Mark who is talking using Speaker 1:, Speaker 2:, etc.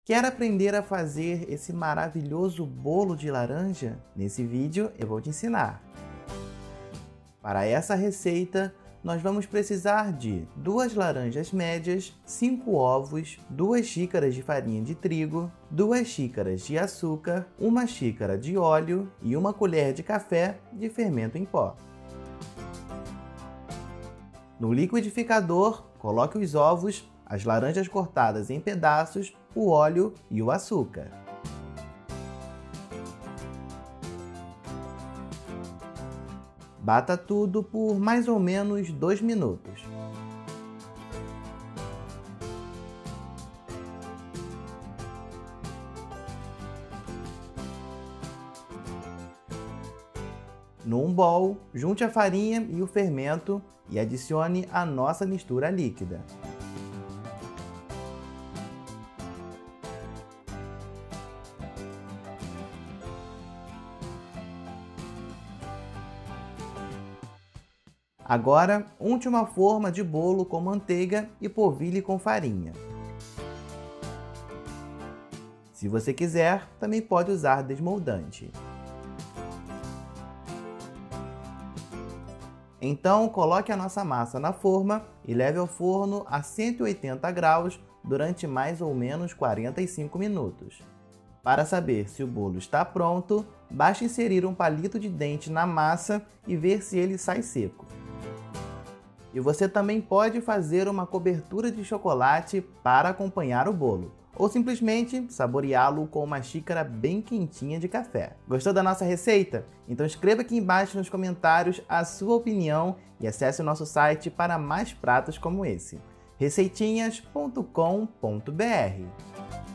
Speaker 1: Quer aprender a fazer esse maravilhoso bolo de laranja? Nesse vídeo eu vou te ensinar. Para essa receita, nós vamos precisar de 2 laranjas médias, 5 ovos, 2 xícaras de farinha de trigo, 2 xícaras de açúcar, 1 xícara de óleo e 1 colher de café de fermento em pó. No liquidificador, coloque os ovos, as laranjas cortadas em pedaços, o óleo e o açúcar. Bata tudo por mais ou menos 2 minutos. Num bowl, junte a farinha e o fermento e adicione a nossa mistura líquida. Agora, unte uma forma de bolo com manteiga e polvilhe com farinha. Se você quiser, também pode usar desmoldante. Então, coloque a nossa massa na forma e leve ao forno a 180 graus durante mais ou menos 45 minutos. Para saber se o bolo está pronto, basta inserir um palito de dente na massa e ver se ele sai seco. E você também pode fazer uma cobertura de chocolate para acompanhar o bolo, ou simplesmente saboreá-lo com uma xícara bem quentinha de café. Gostou da nossa receita? Então escreva aqui embaixo nos comentários a sua opinião e acesse o nosso site para mais pratos como esse, receitinhas.com.br.